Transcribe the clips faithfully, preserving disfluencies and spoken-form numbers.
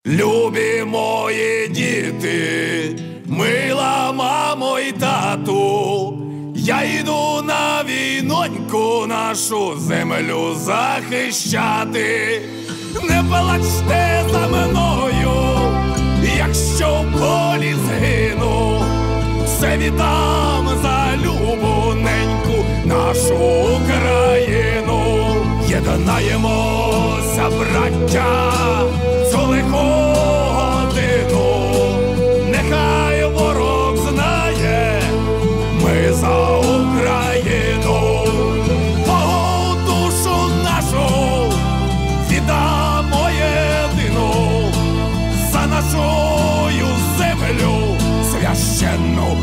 Любі мої діти, мила мамо й тату, я йду на війноньку нашу землю захищати. Не плачте за мною, якщо в полі згину, все віддам за любоненьку нашу Україну. Єднаємося, браття, цю лиху годину, нехай ворог знає, ми за Україну. Богу душу нашу віддамо єдину, за нашою землю священну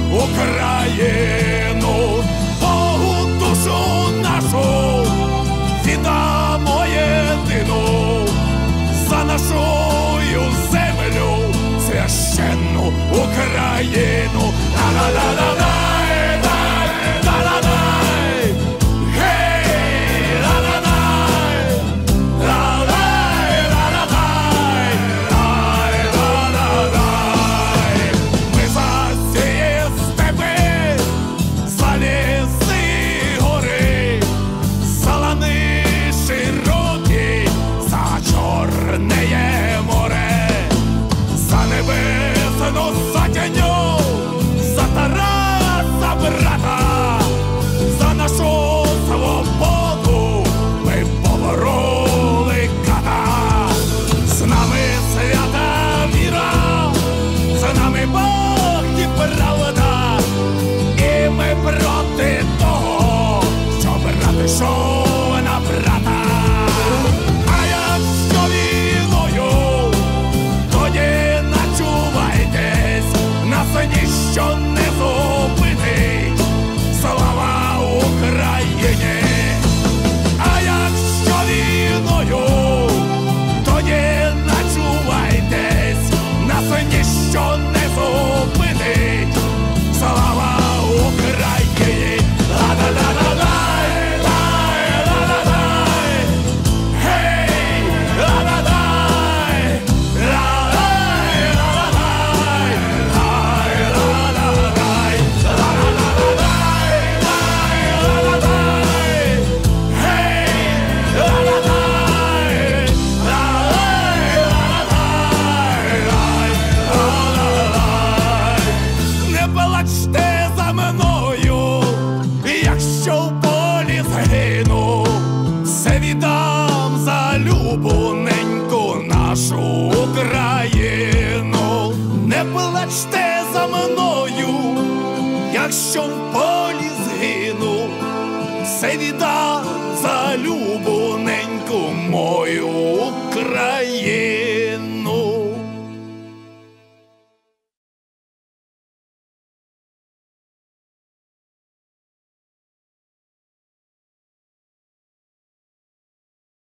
Україну. Богу душу нашу віддамо єдину, за нашою землю священну Україну. Ла-ла-ла-ла-дай, ла-ла-дай, гей, ла-ла-дай, ла-дай, ла-ла-дай, дай, ла-ла-дай. Ми за ці степи, за ліси й гори, за лани широкі, за Чорне море, за небесну затяню, за Тараса брата, за нашу свободу ми побороли ката. З нами свята віра, з нами Бог і правда, і ми проти того, що брат ішов на брата. А якщо війною, тоді начувайтесь, нас ніщо не зупинить. Слава Україні! А якщо війною, тоді начувайтесь, нас ніщо не зупинить. Слава Україні! Ла-ла-ла-ла-дай, ла-ла-ла-дай, гей, ла-ла-дай, ла-дай, ла-ла-дай, дай, ла-ла-дай, ла-ла-ла-дай, дай, ла-ла-дай, гей, ла-ла-дай, ла-дай, ла-ла-дай, дай, ла-ла-дай. Не плачте за мною, якщо в полі згину, все віддам за любоненьку нашу Україну. Не плачте за мною, якщо в полі згину, все віддам за любоненьку мою Україну.